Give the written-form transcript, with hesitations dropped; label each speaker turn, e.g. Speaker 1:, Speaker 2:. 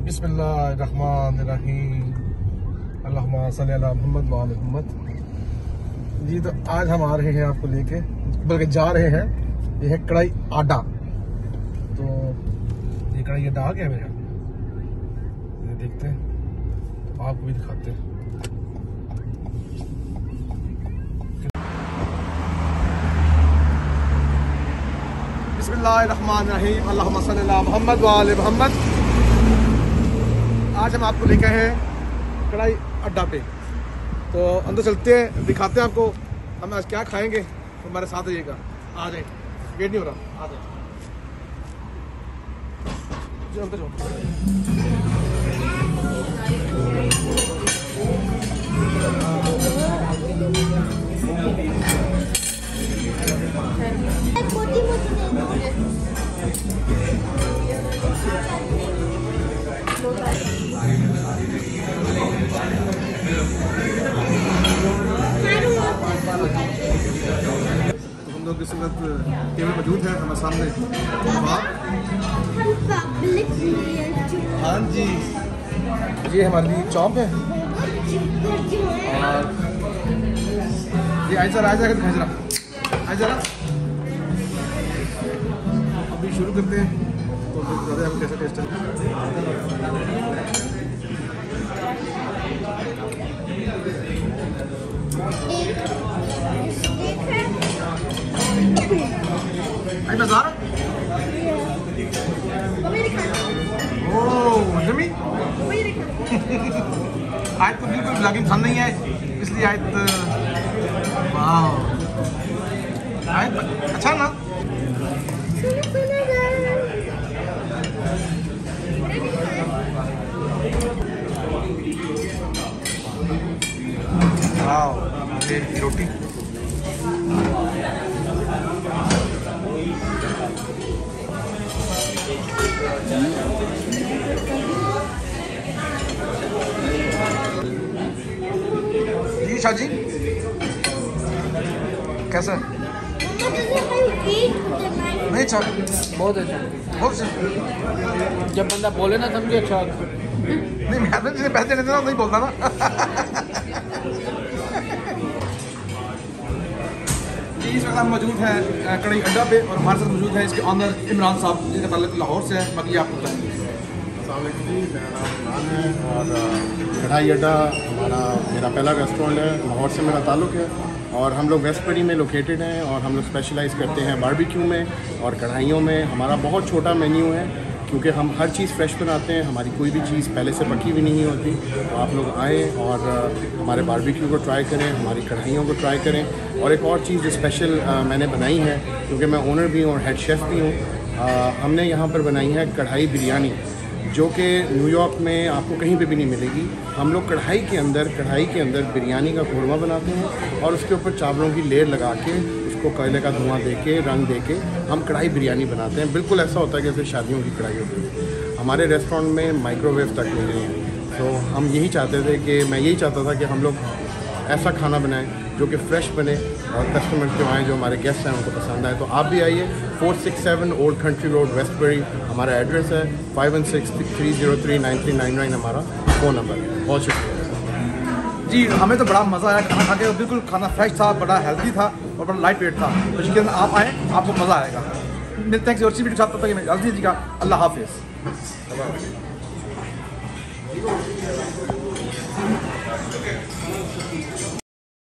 Speaker 1: बिस्मिल्लाहिर्रहमानिर्रहीम अल्लाहुम्मा सल्ली अला मुहम्मद व आले मुहम्मद। जी तो आज हम आ रहे हैं आपको लेके, बल्कि जा रहे हैं। ये है कढ़ाई आटा। तो ये कढ़ाई आटा आ गया मेरे, ये देखते हैं तो आपको भी दिखाते हैं। बिस्मिल्लाहिर्रहमानिर्रहीम अल्लाहुम्मा सल्ली अला मुहम्मद व आले मुहम्मद। आज हम आपको लेके हैं कढ़ाई अड्डा पे, तो अंदर चलते हैं, दिखाते हैं आपको हम आज क्या खाएंगे। तो हमारे साथ रहिएगा, आ जाए, वेट नहीं हो रहा, आ जाए जो अंदर जाओ। हम लोग इस वक्त टेबल मौजूद है हमारे सामने। हाँ जी, ये हमारी चॉप है और ये आज जरा अभी शुरू करते हैं तो ज़्यादा हम कैसा टेस्ट है। आज तो बिल्कुल ब्लॉगिंग पसंद नहीं है, इसलिए आज अच्छा ना। ये रोटी जी शाह जी कैसा है? नहीं अच्छा,
Speaker 2: बहुत अच्छा,
Speaker 1: बहुत अच्छा।
Speaker 2: जब बंदा बोले ना समझे अच्छा।
Speaker 1: नहीं मैं जिसे पैसे देने थे ना नहीं बोलता ना। इस वक्त हम मौजूद हैं कढ़ाई अड्डा पे और हमारे साथ मौजूद है इसके ऑनर इमरान साहब, जिनका ताल्लुक लाहौर से है। बाकी आपको बताएंगे।
Speaker 3: अस्सलाम वालेकुम जी, मेरा नाम इमरान है और कढ़ाई अड्डा मेरा पहला रेस्टोरेंट है। लाहौर से मेरा ताल्लुक है और हम लोग वेस्टबरी में लोकेटेड हैं और हम लोग स्पेशलाइज़ करते हैं बारबेक्यू में और कढ़ाइयों में। हमारा बहुत छोटा मेन्यू है क्योंकि हम हर चीज़ फ्रेश बनाते हैं, हमारी कोई भी चीज़ पहले से पकी हुई नहीं होती। तो आप लोग आएँ और हमारे बारबेक्यू को ट्राई करें, हमारी कढ़ाइयों को ट्राई करें। और एक और चीज़ जो स्पेशल मैंने बनाई है, क्योंकि मैं ओनर भी हूँ और हेड शेफ़ भी हूँ, हमने यहाँ पर बनाई है कढ़ाई बिरयानी, जो कि न्यूयॉर्क में आपको कहीं पे भी नहीं मिलेगी। हम लोग कढ़ाई के अंदर बिरयानी का कोरमा बनाते हैं और उसके ऊपर चावलों की लेयर लगा के उसको कोयले का धुआं दे के रंग दे के हम कढ़ाई बिरयानी बनाते हैं। बिल्कुल ऐसा होता है जैसे शादियों की कढ़ाई होती है। हमारे रेस्टोरेंट में माइक्रोवेव तक नहीं है, तो हम यही चाहते थे कि मैं यही चाहता था कि हम लोग ऐसा खाना बनाएं जो कि फ़्रेश बने और कस्टमर्स जो आएँ, जो हमारे गेस्ट हैं, उनको पसंद आए। तो आप भी आइए। 467 ओल्ड कंट्री रोड, वेस्टबरी हमारा एड्रेस है। 5163039399 हमारा फ़ोन नंबर है। बहुत शुक्रिया
Speaker 1: जी। हमें तो बड़ा मज़ा आया खाना खा के, बिल्कुल खाना फ्रेश था, बड़ा हेल्दी था और बड़ा लाइट वेट था। तो यकीन आप आएँ, आपको मज़ा आएगा। मिलते हैं किसी और चीज़ भी साथ, तब तक मैं जल्दी जी का अल्लाह हाफिज़।